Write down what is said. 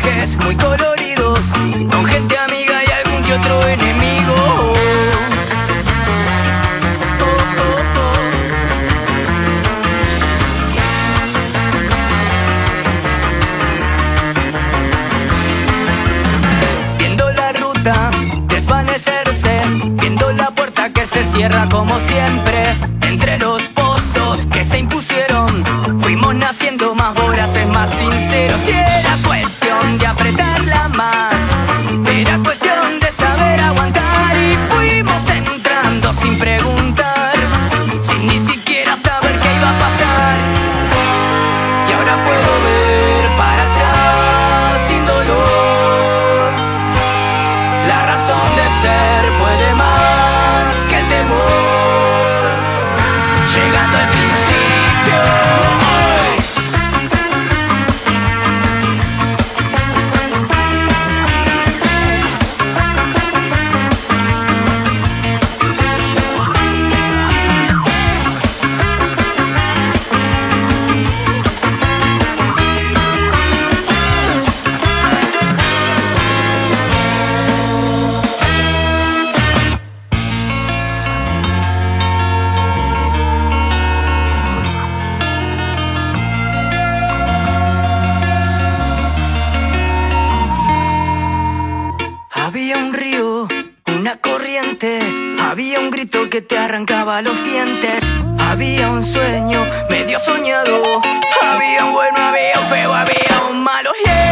viajes muy coloridos, con gente amiga y algún que otro enemigo. Viendo la ruta desvanecerse, viendo la puerta que se cierra como siempre, entre los pozos que se impusieron, fuimos naciendo más voraces, más sinceros. Y era cuestión de apretarla más, era cuestión de saber aguantar, y fuimos entrando sin preguntar, sin ni siquiera saber qué iba a pasar. Y ahora puedo ver para atrás sin dolor. La razón de ser puede más que el temor, llegando al principio hoy. Había un río, una corriente, había un grito que te arrancaba los dientes, había un sueño medio soñado, había un bueno, había un feo, había un malo. Yeah.